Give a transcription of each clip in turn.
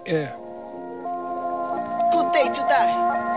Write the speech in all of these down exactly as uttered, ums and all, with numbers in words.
Yeah. Good day to die.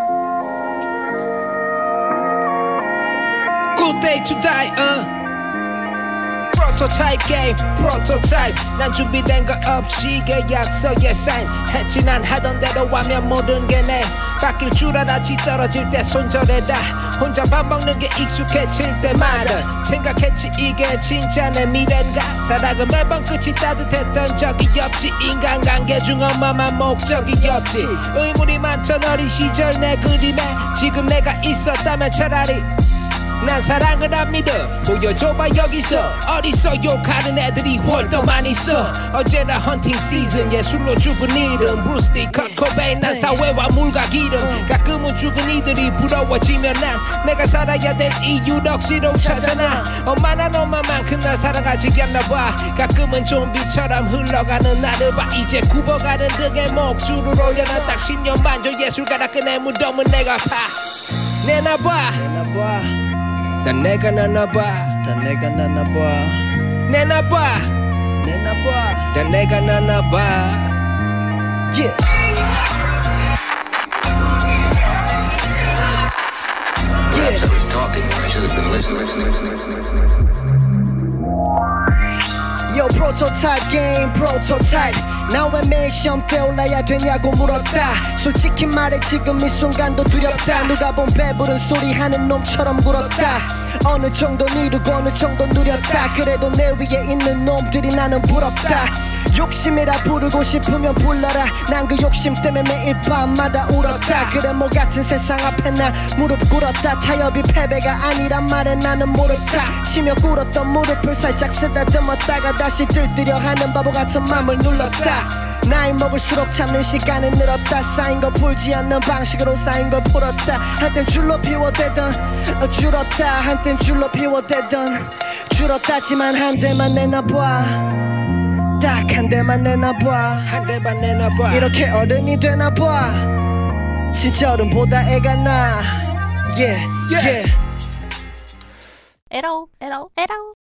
Good day to die. Uh. Prototype game, prototype. 난 준비된 거 없이 계약서에 사인 했지. 난 하던 대로 하면 모든 게 내 바뀔 줄 알았지. 떨어질 때 손절해라. 혼자 밥 먹는 게 익숙해질 때마다 생각했지 이게 진짜 내 미래인가. 사랑은 매번 끝이 따뜻했던 적이 없지. 인간관계 중 어마어마한 목적이 없지. 의문이 많던 어린 시절 내 그림에 지금 내가 있었다면 차라리 난 사랑을 안 믿어. 보여줘봐 여기서 어디서 욕하는 애들이 월더만 있어. 언제나 헌팅 시즌 예술로 죽은 이름 브루스리 컷 코베인. 난 사회와 물과 기름. 가끔은 죽은 이들이 부러워지면 난 내가 살아야 될 이유를 억지로 찾아나. 엄마나 너만만큼 날 사랑하지 않나봐. 가끔은 좀비처럼 흘러가는 나를 봐. 이제 굽어가는 등에 목줄을 올려놔. 딱 십 년 반전 예술가라 끈의 무덤은 내가 파 내놔봐. 내놔봐. 다 내가 나눠봐. 다 내가 나눠봐. 내놔봐. 내놔봐. 다 내가 나눠봐. Yeah. Perhaps I was talking. I should have been listening. Yo, prototype game, prototype. 나 왜 매일 시험 때 올라야 되냐고 물었다. 솔직히 말해 지금 이 순간도 두렵다. 누가 본 배부른 소리 하는 놈처럼 굴었다. 어느 정도 이루고 어느 정도 누렸다. 그래도 내 위에 있는 놈들이 나는 부럽다. 욕심이라 부르고 싶으면 불러라. 난 그 욕심 때문에 매일 밤마다 울었다. 그래 뭐 같은 세상 앞에 나 무릎 꿇었다. 타협이 패배가 아니란 말에 나는 모르다. 치며 꿇었던 무릎을 살짝 쓰다듬었다가 다시 들뜨려 하는 바보 같은 맘을 눌렀다. 나이 먹을수록 참는 시간은 늘었다. 쌓인 거 풀지 않는 방식으로 쌓인 걸 풀었다. 한땐 줄로 피워대던 어, 줄었다. 한땐 줄로 피워대던 줄었다지만 한 대만 내놔봐. 딱 한 대만 내놔봐. 한 대만 내놔봐. 이렇게 어른이 되나봐. 진짜 어른보다 애가 나. Yeah, yeah, yeah. 에러 에러 에러